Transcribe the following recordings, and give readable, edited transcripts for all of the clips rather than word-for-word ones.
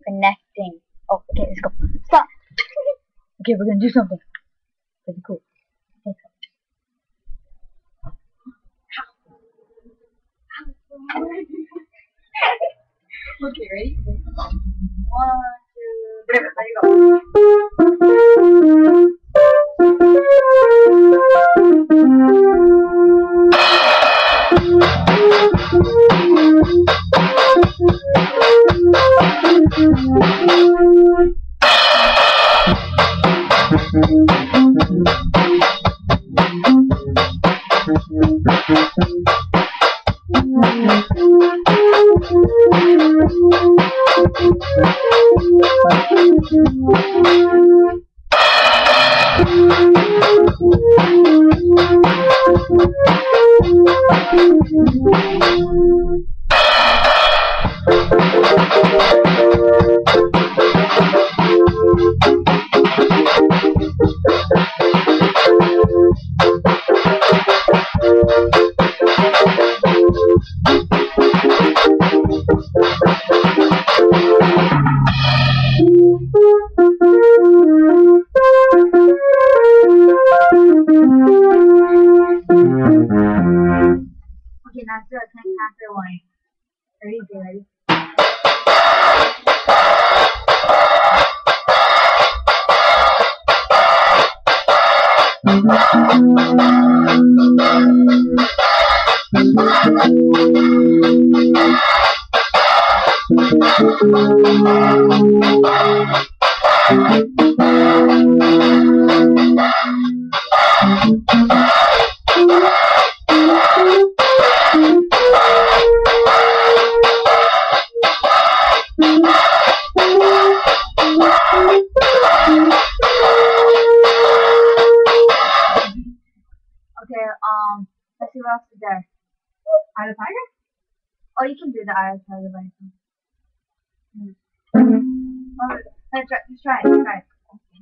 connecting. Oh, okay, let's go. Stop. Okay, we're gonna do something. Pretty cool. Let's go. Okay, ready? 1, 2, 3, let it go. Okay, now do a 10 after 1. Ready? Ready? Okay, let's see what else is there. Eye of Tiger? Oh, you can do the Eye of Tiger by yourself. Oh, let's try it, try it.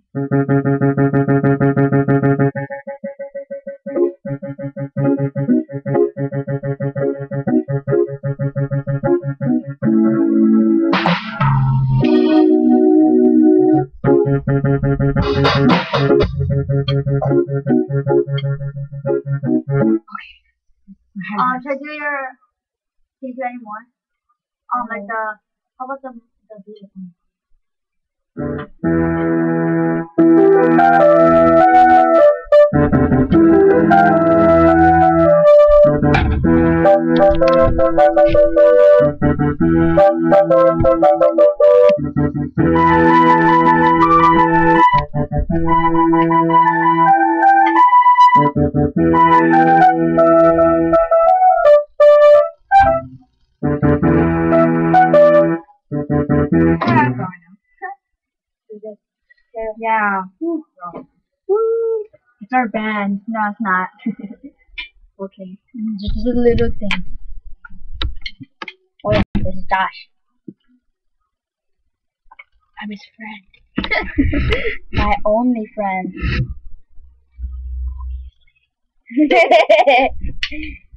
Should I do your, can you do any more? Like the, how about the beat one? Yeah. Woo. It's our band. No, it's not. Okay. Just a little thing. Oh yeah, this is Josh. I'm his friend. My only friend.